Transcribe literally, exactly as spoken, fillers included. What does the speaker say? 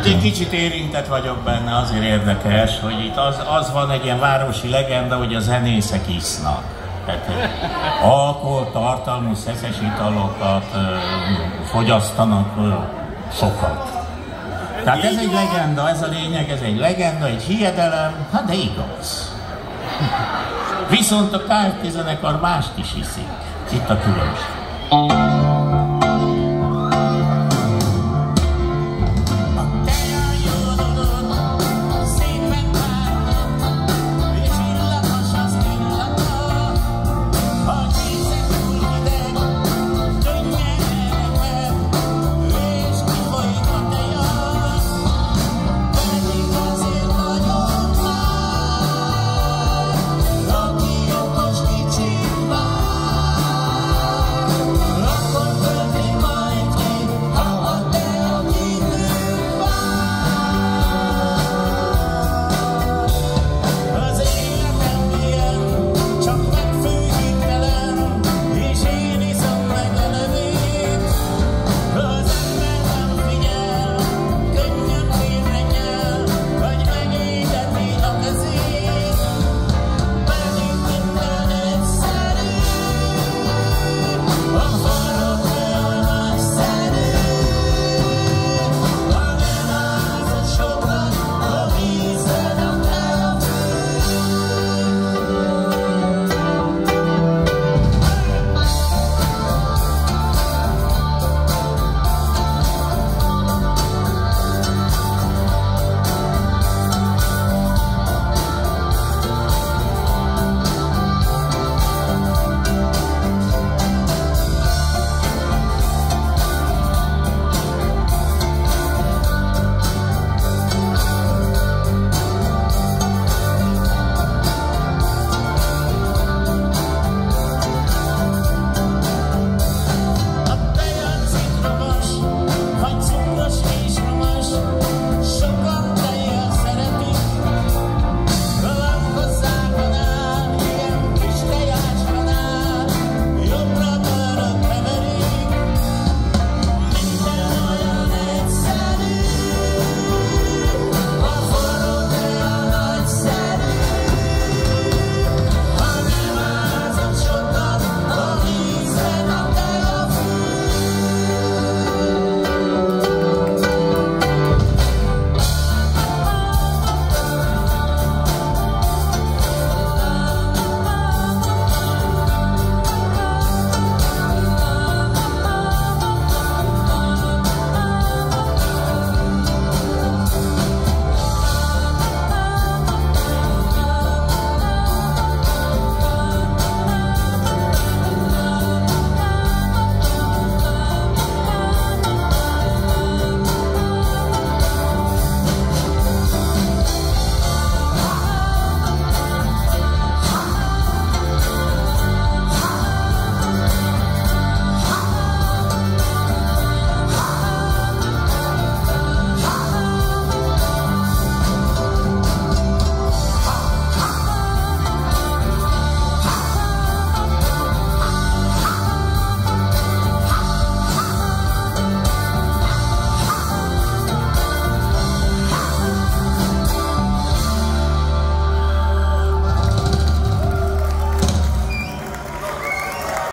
Hát egy kicsit érintett vagyok benne, azért érdekes, hogy itt az, az van egy ilyen városi legenda, hogy a zenészek isznak. Tehát alkoholtartalmú szeszes italokat ö, fogyasztanak ö, sokat. Tehát ez egy legenda, ez a lényeg, ez egy legenda, egy hiedelem, hát de igaz. Viszont a Kft. Zenekar mást is iszik. Itt a különbség.